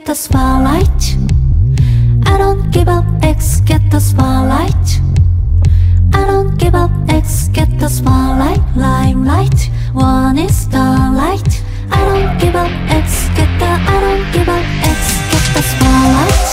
the spotlight. I don't give up, X get the spotlight. I don't give up, X get the spotlight. Limelight, one is starlight. I don't give up, X get the, I don't give up, X get the spotlight.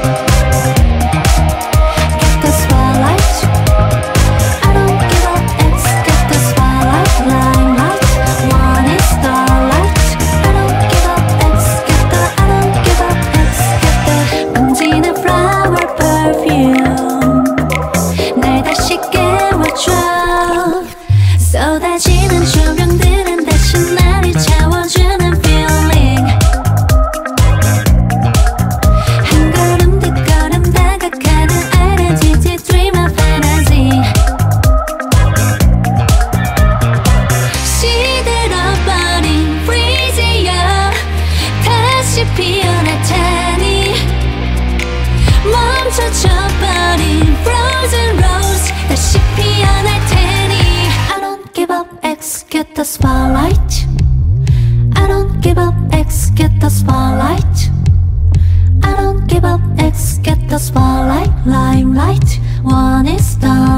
Get the spotlight. I don't give up, X get the spotlight. Limelight, one is starlight. I don't give up, X get the, I don't give up, X get the 번지는 flower perfume 날 다시 깨워줘. 쏟아지는 조명들은 다시 나를 채워주는 feeling. 한 걸음 두 걸음 다가가는 identity dream of fantasy. 시들어버린 freeze야 다시 피어날 테니. 멈춰져버린 frozen rose 다시 피어날 테니. I don't give up, X get the spotlight. I don't give up, X get the spotlight. I don't give up, X get the spotlight. Limelight, one is done.